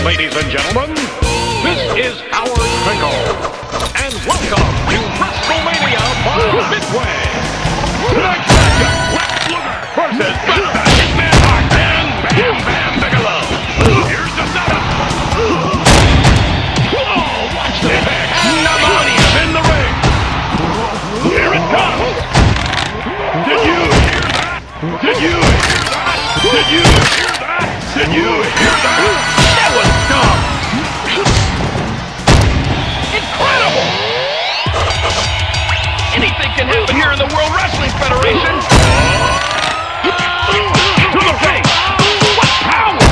ladies and gentlemen, this is Howard Finkel, and welcome to WrestleMania by Midway. Tonight's matchup, Lex Luger versus Bad Hitman Hart and Bam Bam Bigelow. Here's the setup. Oh, watch the pick. Pneumonia in the ring. Here it comes. Did you hear that? Did you hear that? Did you hear that? Did you hear that? That was dumb. Incredible. Anything can happen here in the World Wrestling Federation. To the face. What power.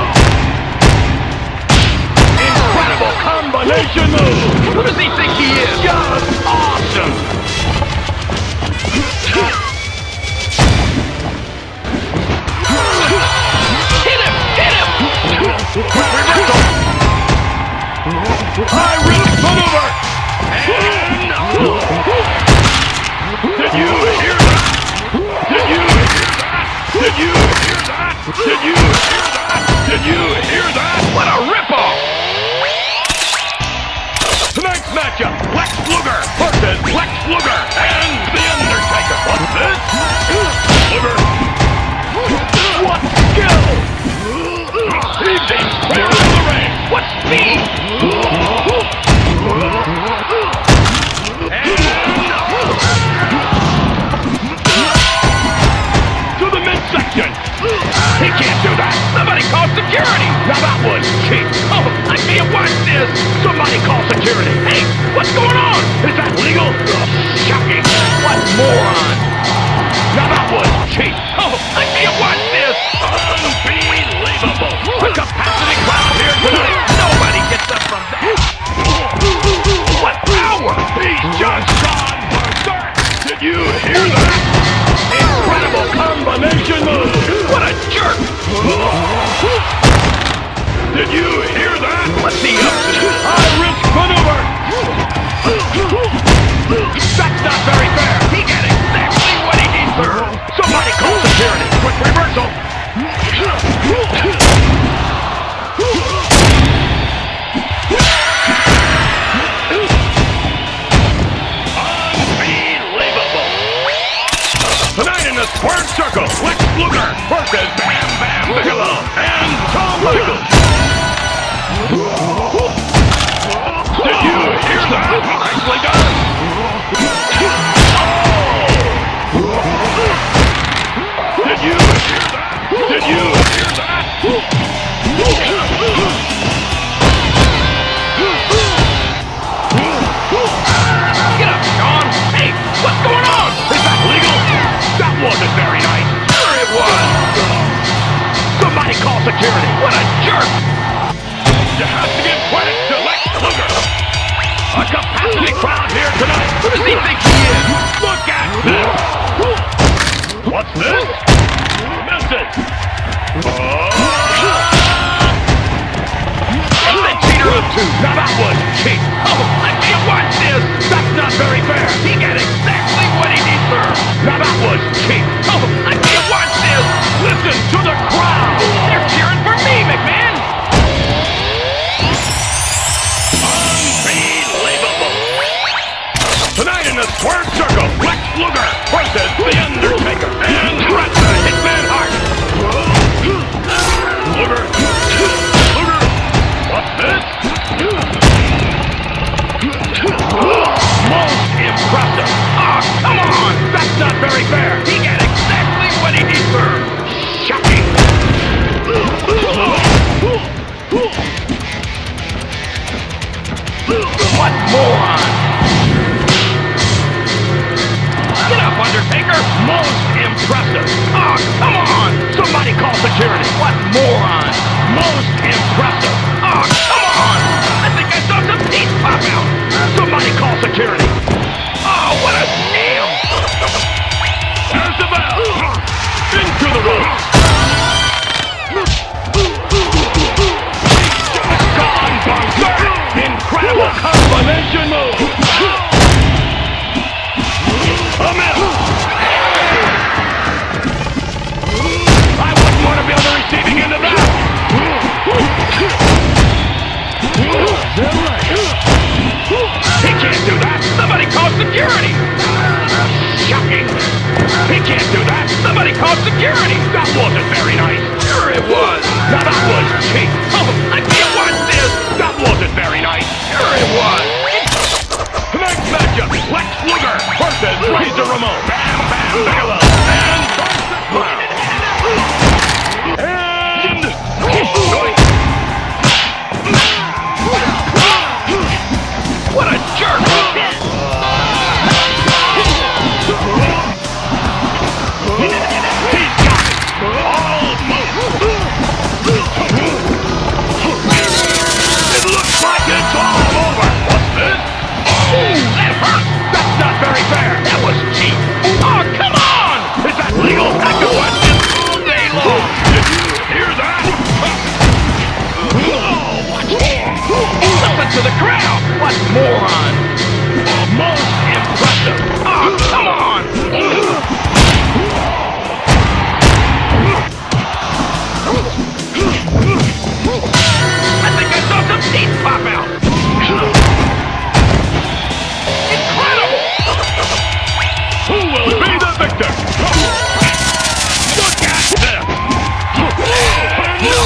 Incredible combination move. Who does he think he is? Just awesome. Reversal! High risk maneuver! And... Did you hear that? Did you hear that? Did you hear that? Did you hear that? Did you hear that? What a ripoff! Tonight's matchup, Lex Luger versus Lex Luger and The Undertaker. What's this? Luger. What skill? He's clear in the ring. What speed? And to the midsection. He can't do that. Somebody call security. Now that was cheap. Oh, I can't watch this. Somebody call security. Hey, what's going on? Is that legal? Shocking. What moron. Now that was cheap. Oh, I can't watch this. Unbelievable. A capacity crowd here tonight. Nobody gets up from that. What power. He's just gone berserk. Did you hear that? Incredible combination move. What a jerk. Did you hear that? What's he up to? High risk maneuver. That's not very fair. He got exactly what he deserved. Somebody call security. Quick reversal. Unbelievable. Tonight in the squared circle, Lex Luger versus Bam Bam Bigelow and Shawn Michaels. Did you hear that? Nicely done. Did you hear that? Did you hear that? Get up, Shawn! Hey, what's going on? Is that legal? That wasn't very nice. Sure it was. Somebody call security. What a jerk! You have to give credit to Lex Luger. A capacity crowd here tonight. Who does he think he is? Look at this. What's this? Message. The cheater of two. Now that was cheap. Oh, I can't watch this. That's not very fair. He got exactly what he deserved. Now that was cheap. Oh, I can't watch this. Listen to the crowd. They're cheering for me, McMahon. Unbelievable. Tonight in the squared circle, Lex Luger versus The Undertaker and Bret the Hitman Hart. Luger. Luger. What's this? Most impressive. Oh, come on. That's not very fair. He got exactly what he deserved. Shocking. What moron. Get up, Undertaker. Most impressive. Oh, come on. Somebody call security. What moron. Most impressive. Oh, come on. I think I saw some teeth pop out. Somebody call security. Oh, what a scam. There's the bell. Into the ropes. Gone berserk. Incredible combination move. A miss. I wouldn't want to be on the receiving end of that. called security. That wasn't very nice. Sure it was. Now that was cheap. Oh, I can't watch this. That wasn't very nice. Sure it was. Tonight's matchup, Lex Luger versus Razor Ramon. Bam Bam Bigelow and Carson Brown. And what a jerk! He's got it! Almost! It looks like it's all over! What's this? Oh, that hurt! That's not very fair! That was cheap! Oh, come on! Is that legal? I can watch this all day long! Did you hear that? Oh, watch more! Listen to the crowd! What moron! Most impressive! Oh, come on! I think I saw some teeth pop out! Incredible! Who will be the victor? Look at this! No!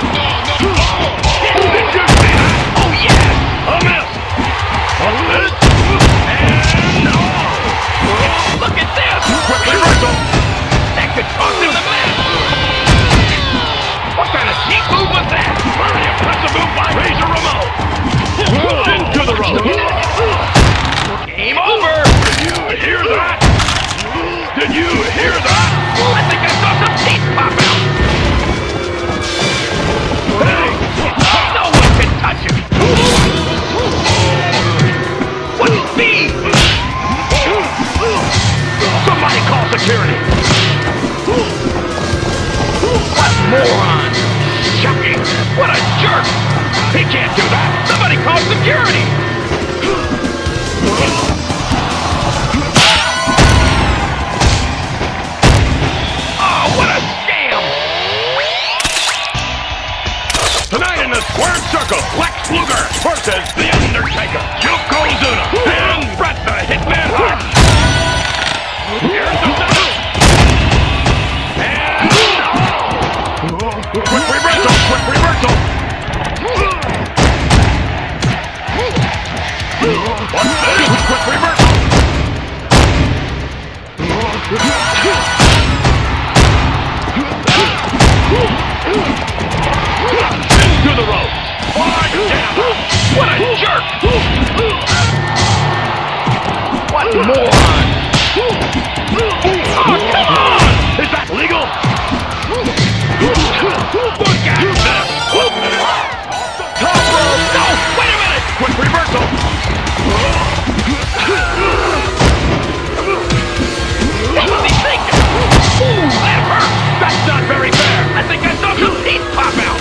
Did you see that? Oh, yes! A miss! What's this? And no! Look at this! Quick reversal! That could cost him the match! What kind of cheap move was that? Very impressive move by Razor Ramon! Into the rope! Game over! Did you hear that? Did you hear that? I think I saw some teeth pop out! Hey! No one can touch him! What speed? Somebody call security! What moron! Shocking! What a jerk! He can't do that! Somebody call security! Oh, what a scam! Tonight in the squared circle, Lex Luger versus The Undertaker, Yokozuna, and Bret the Hitman Hart. Here's the setup. And quick reversal, quick reversal. What's this? Quick reversal. Into the rope. Oh, damn. What a jerk. What moron. Oh, come on. Is that legal? Look at this. Top rope. No, wait a minute. Quick reversal. What was he thinking? Ooh, that hurt. That's not very fair. I think I saw some teeth pop out.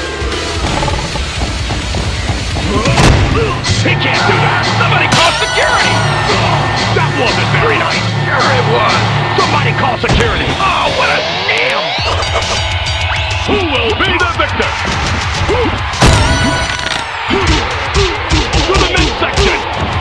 He can't do that. Somebody call security. That wasn't very nice. Sure it was. Somebody call security. Oh, what a scam. Who will be the victor? To the midsection.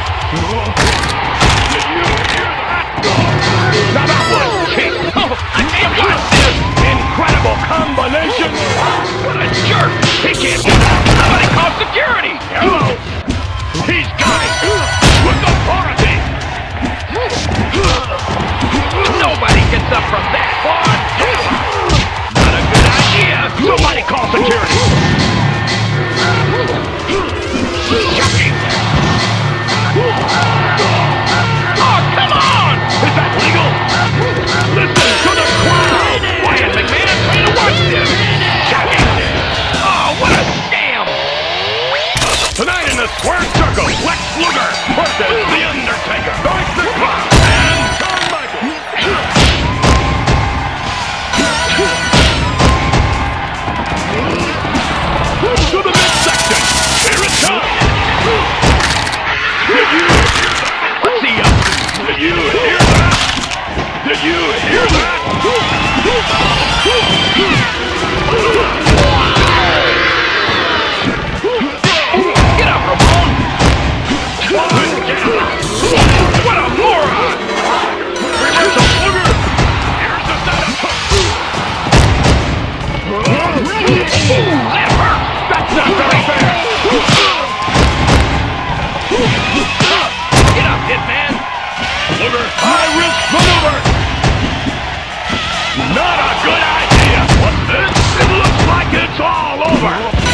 Did you hear that? Now that was cheap. Oh, I can't watch this. Incredible combination. What a jerk. He can't do that. Somebody call security. Hello. He's got it. With authority. Nobody gets up from that. One down. Not a good idea. Somebody call security. Shocking. Oh, come on. Is that legal? Listen to the crowd. Wyatt McMahon trying to watch this. Shocking. Oh, what a scam. Tonight in the squared circle, Lex Luger versus The Undertaker. Going to the crowd. And Shawn Michaels. To the midsection. Here it comes. Did you hear that? What's he up to? Did you hear that? Did you hear that? Get up, Ramon! What a moron! Reversal, Luger! Here's the setup! It's all over.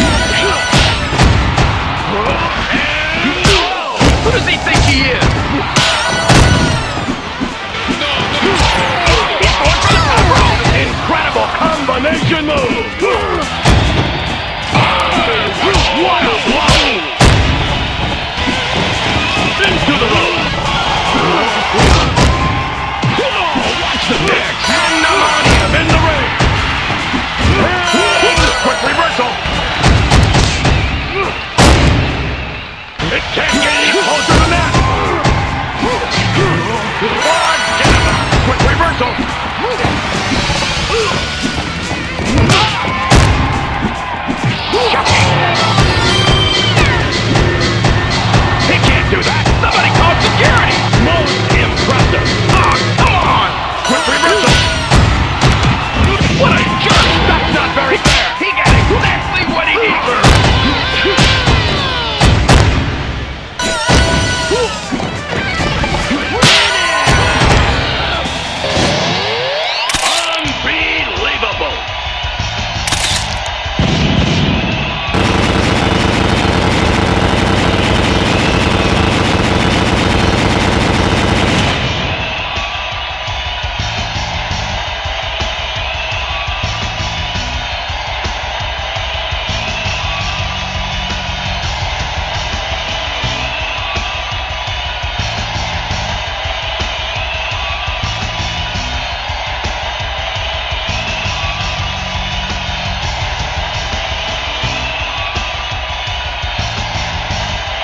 Who does he think he is? He's going for the top rope. Incredible combination move. What a blow. Into the rope. Watch the neck. Pandemonium in the ring. Quick reversal. It can't get any closer than that. Quick reversal. Shocking. He can't do that. Somebody call security. Most impressive. Oh, come on. Quick reversal. What a jerk. That's not very fair. He got exactly what he deserved. Unbelievable.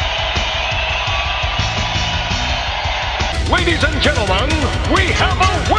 Ladies and gentlemen, we have a winner!